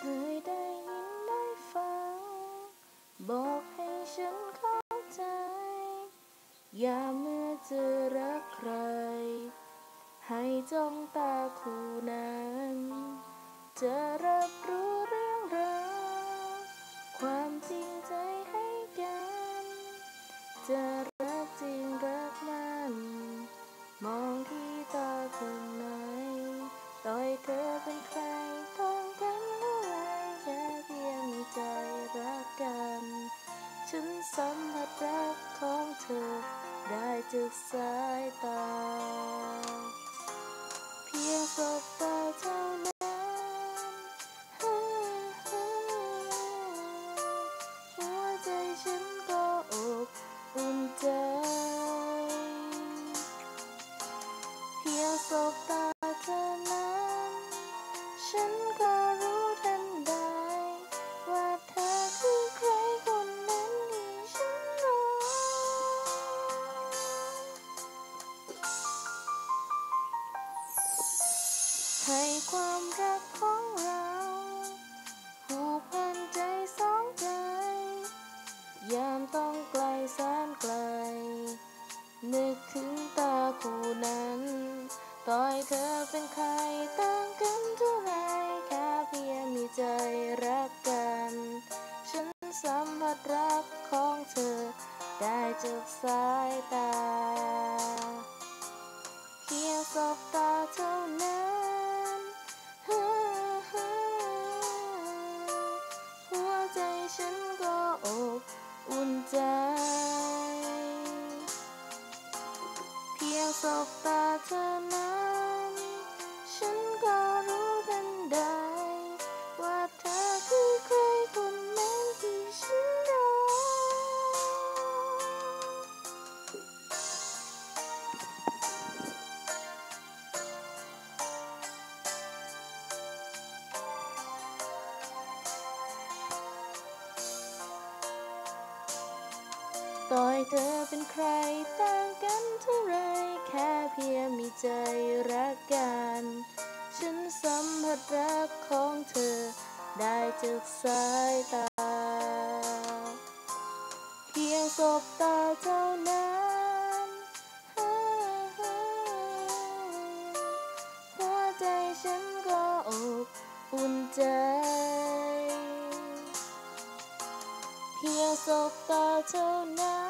ยได้ยินได้ฟังบอกให้ฉันเข้าใจอย่าเมื่อเจอรักใครให้จ้องตาคู่นั้นจะรับรู้เรื่องราวความจริงใจให้กันจะรักจริงรักมันมองที่ตาคนไหนต่อยเธอเป็นใครต้องกันเมื่อไรแค่เพียงมีใจรักกันฉันสัมผัสรักของเธอได้จากสายตาเพียงสบตาเท่านั้นหัวใจฉันก็อบอุ่นใจเพียงสบตาเท่านั้นฉันก็รู้ทันใดว่าเธอคือใครคนนั้นที่ฉันรอให้ความรักของเราผูกพันใจสองใจยามต้องไกลแสนไกลนึกถึงตาคู่นั้นต่อยเธอเป็นใครต่างกันเท่าไรแค่เพียงมีใจรักกันฉันสัมผัสรักของเธอได้จากสายตาเพียงสบตาเท่านั้นหัวใจฉันก็อบอุ่นใจเพียงสบตาเท่านั้นฉันก็รู้ทันใดว่าเธอคือใครคนนั้นที่ฉันรอต่อยเธอเป็นใครต่างกันเท่าไรแค่เพียงมีใจรักกันฉันสัมผัสรักของเธอได้จากสายตาเพียงสบตาเท่านั้นหัวใจฉันก็อบอุ่นใจเพียงสบตาเท่านั้น